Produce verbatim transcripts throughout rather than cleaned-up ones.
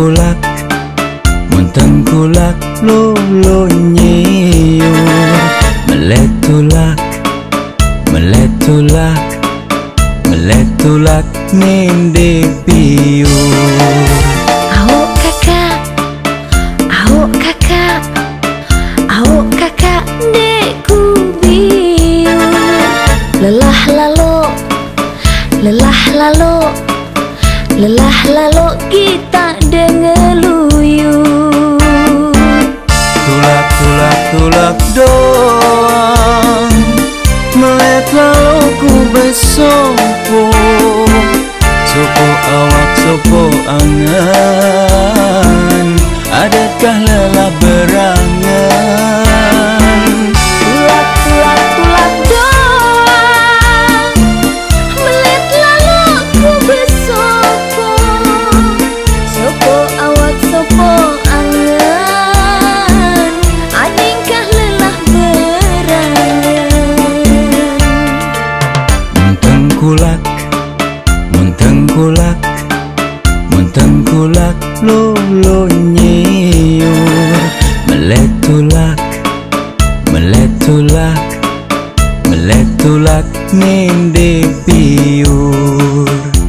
tengkulak, mun tengkulak lolo nyiu. Meletulak, meletulak, meletulak ninde piu. Au kakak, au kakak, au kakak deku biu. Lelah lalu, lelah lalu, lelah lalu kita dengeluyu. Tulak, tulak, tulak doang, melet lalu ku besopo. Sopo awak, sopo angan, adakah lelah berangan? Tulak, tulak, tulak doang, melet lalu ku besopo. Sopo awak, sopo angan, adingkah lelah berangan. Mun tengkulak, mun tengkulak, mun tengkulak lolo nyiur. Meletulak, meletulak, meletulak ninde piur.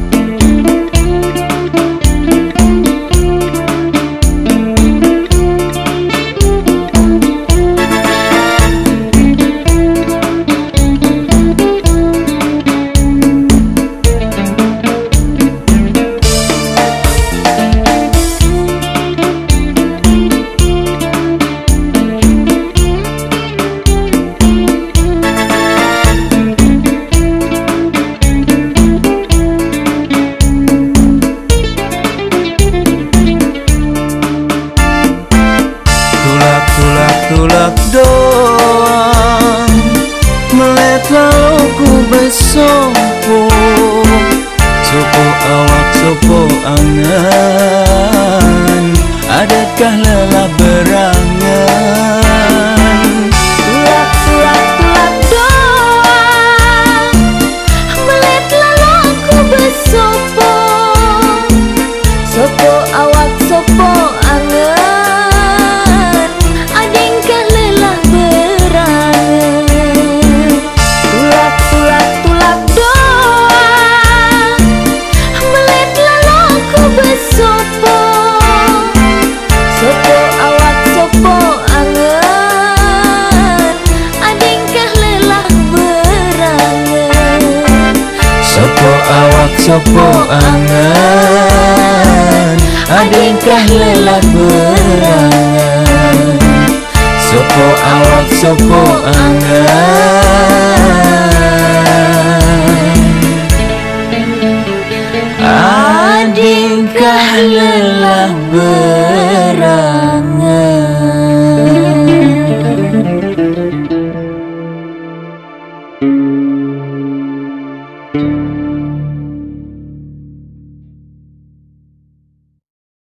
Tulak doang, melet lalu ku besopo. Sopo awak, sopo angan, adakah lelah berangan? Tulak, tulak, tulak doang, melet lalu ku besopo. Sopo awak, sopo angan, adingkah lelah berangan. Tulak, tulak, tulak doang, melet lalu ku besopo. Sopo awak, sopo angan, adingkah lelah berangan. Sopo awak, sopo angan, adingkah lelah berangan. Sopo awak, sopo angan, adingkah lelah berangan.